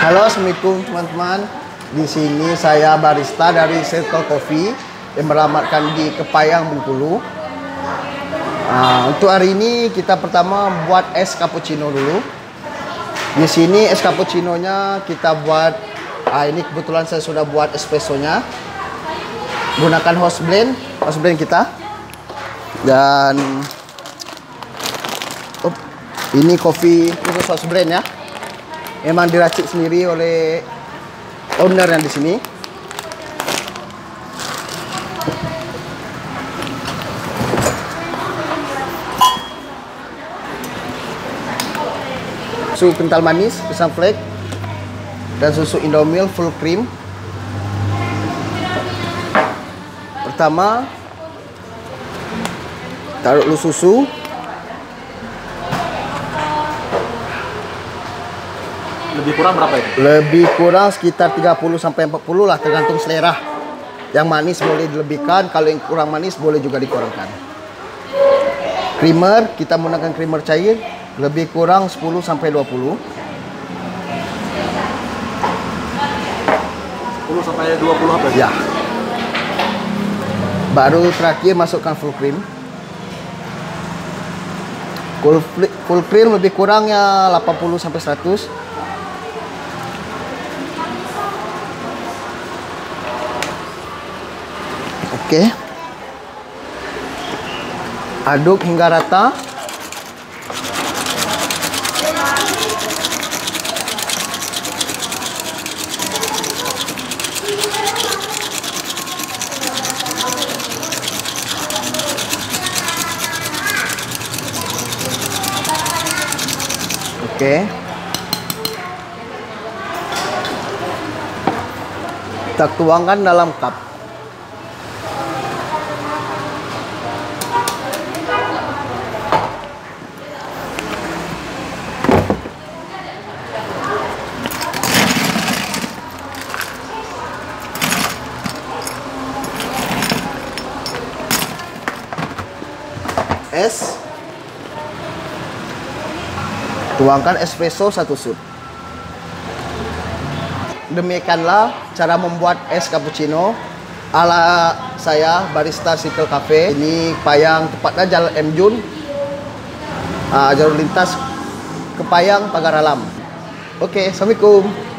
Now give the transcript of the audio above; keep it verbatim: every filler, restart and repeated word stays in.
Halo, assalamualaikum teman-teman. Di sini saya barista dari Circle Coffee yang beralamatkan di Kepayang, Bengkulu. Nah, untuk hari ini kita pertama buat es cappuccino dulu. Di sini es cappuccino-nya kita buat. Ah, ini kebetulan saya sudah buat espressonya. Gunakan house blend, house blend kita. Dan oh, ini kopi khusus house blend ya. Memang diracik sendiri oleh owner yang di sini. Susu kental manis, pisang flake, dan susu Indomilk full cream. Pertama, taruh dulu susu. Lebih kurang berapa itu? Lebih kurang sekitar tiga puluh sampai empat puluh lah, tergantung selera. Yang manis boleh dilebihkan, kalau yang kurang manis boleh juga dikurangkan. Creamer, kita menggunakan creamer cair, lebih kurang sepuluh sampai dua puluh. sepuluh sampai dua puluh apa ya? Baru terakhir masukkan full cream. Full, full cream lebih kurangnya delapan puluh sampai seratus. Oke. Aduk hingga rata. Oke. Kita tuangkan dalam cup. Es, tuangkan espresso satu sup. Demikianlah cara membuat es cappuccino ala saya barista Circle Cafe. Ini Kepayang, tepatnya Jalan M Jun, uh, jalur lintas Kepayang Pagar Alam. Oke, assalamualaikum.